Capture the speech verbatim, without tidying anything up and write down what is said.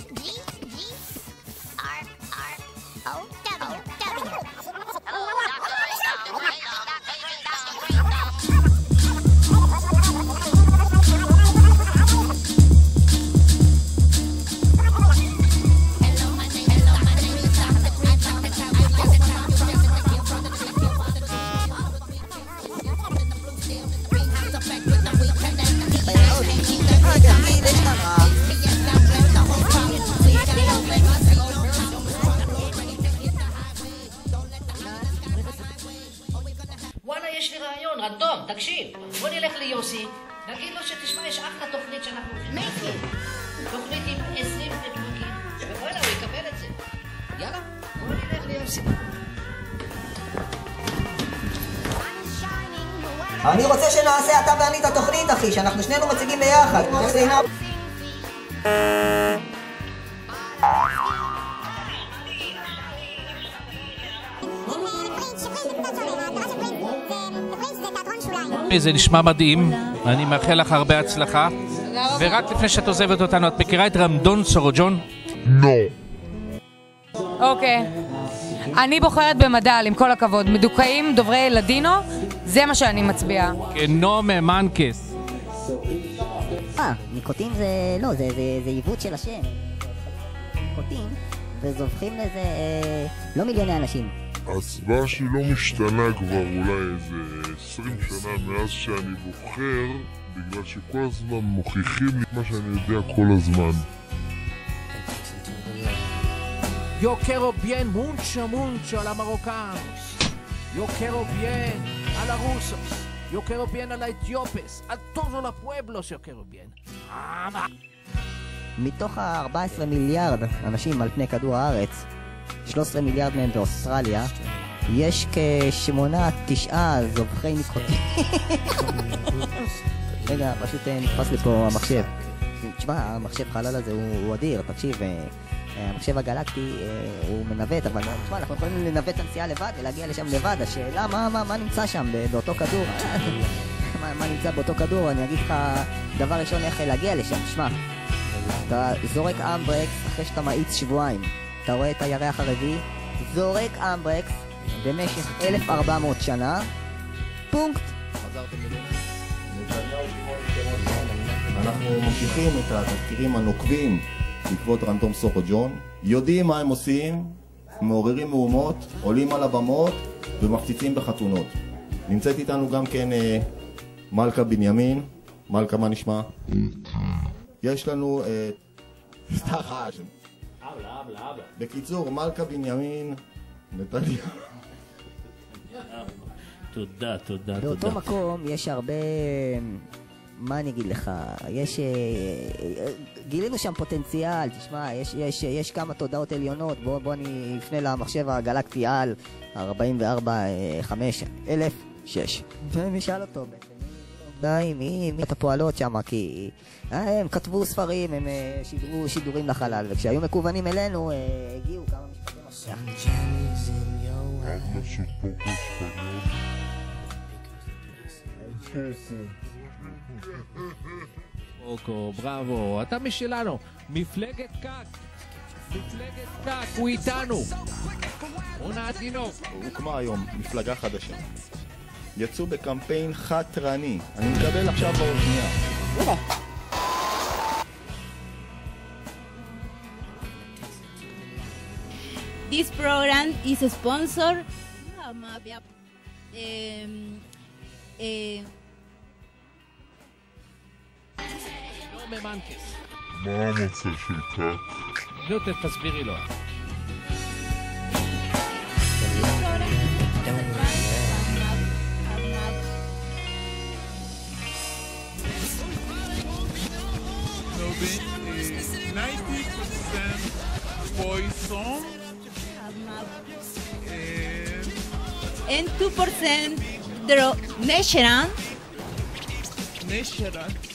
יש לי רעיון, רדום, תקשיב. בוא נלך ליוסי, נגיד לו שתשמע, יש אחלה תוכנית שאנחנו הולכים. תוכנית עם עשרים פרקים, ובואלה, הוא יקבל את זה. יאללה, בוא נלך ליוסי. אני רוצה שנעשה אתה ואני את התוכנית, אחי, שאנחנו שנינו מציגים ביחד. זה נשמע מדהים, אני מאחל לך הרבה הצלחה. ורק לפני שאת עוזבת אותנו, את מכירה את רמדון סורוג'ון? לא. אוקיי. אני בוחרת במדל, עם כל הכבוד. מדוכאים, דוברי לדינו, זה מה שאני מצביעה. כנומה מנקס. אה, ניקוטין זה... לא, זה עיוות של השם. ניקוטין, וזובחים לזה לא מיליוני אנשים. ההצבעה שלי לא משתנה כבר אולי איזה עשרים שנה מאז שאני בוחר, בגלל שכל הזמן מוכיחים לי מה שאני יודע כל הזמן. Yo quiero bien, mucho, mucho a los marrocanos. Yo quiero bien a los rusos. Yo quiero bien a los etíopes. A todos los pueblos yo quiero bien. מתוך ה-ארבעה עשר מיליארד אנשים על פני כדור הארץ, שלושה עשר מיליארד מהם באוסטרליה, יש כשמונה, תשעה זובחי ניקוטין. רגע, פשוט נתפס לי פה המחשב. תשמע, המחשב חלל הזה הוא אדיר, תקשיב, המחשב הגלקטי הוא מנווט, אבל תשמע, אנחנו יכולים לנווט את הנסיעה לבד ולהגיע לשם לבד. השאלה, מה נמצא שם באותו כדור? מה נמצא באותו כדור? אני אגיד לך דבר ראשון איך להגיע לשם. תשמע, אתה זורק אמברקס אחרי שאתה מאיץ שבועיים, אתה רואה את הירח הרביעי, זורק אמברקס במשך אלף וארבע מאות שנה, פונקט. אנחנו ממשיכים את התחקירים הנוקבים בעקבות רמדון סורוג'ון, יודעים מה הם עושים, מעוררים מהומות, עולים על הבמות ומפציצים בחתונות. נמצאת איתנו גם כן אה, מלכה בנימין. מלכה, מה נשמע? יש לנו אה, סטחש. אבלה, אבלה, אבלה. בקיצור, מלכה בנימין נתניה. תודה, תודה, באותו תודה. מקום יש הרבה... מה אני אגיד לך? יש... גילינו שם פוטנציאל, תשמע, יש, יש, יש כמה תודעות עליונות. בוא, בוא אני אפנה למחשב הגלקטי על ארבעים וארבע חמש אלף שש. ונשאל אותו בעצם. די, מי, מי את הפועלות שם? כי הם כתבו ספרים, הם שידרו שידורים לחלל, וכשהיו מקוונים אלינו, הגיעו כמה משפטים מפתח. אוקו, בראבו, אתה משלנו. מפלגת קק. מפלגת קק, הוא איתנו. עונה התינוק. הוקמה היום מפלגה חדשה. יצאו בקמפיין חתרני. אני מקבל עכשיו באוזנייה. This program is sponsored um, eh, כנומה מנקס. מה המצב של קק? לא, תסבירי לו. ninety percent poison and two percent natural. natural